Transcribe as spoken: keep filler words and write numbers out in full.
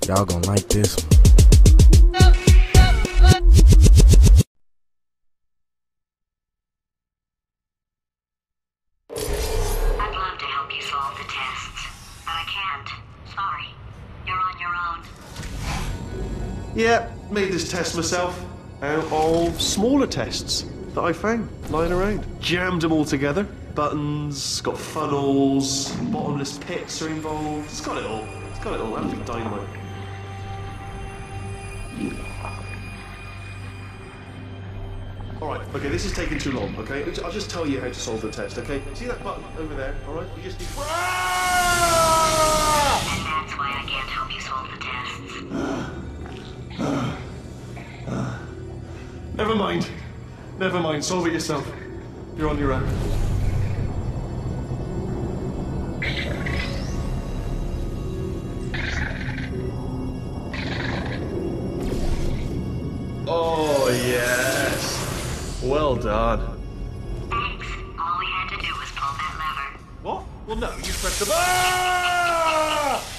Y'all gonna like this one. I'd love to help you solve the tests, but I can't. Sorry. You're on your own. Yeah, made this test myself out of smaller tests that I found lying around. Jammed them all together. Buttons, got funnels, bottomless pits are involved. It's got it all. It's got it all. Absolute dynamite. Alright, okay, this is taking too long, okay? I'll just tell you how to solve the test, okay? See that button over there, alright? You just need... And that's why I can't help you solve the tests. Never mind. Never mind, solve it yourself. You're on your own. Oh, yes. Well done. Thanks. All we had to do was pull that lever. What? Well, no, you pressed the... Ah!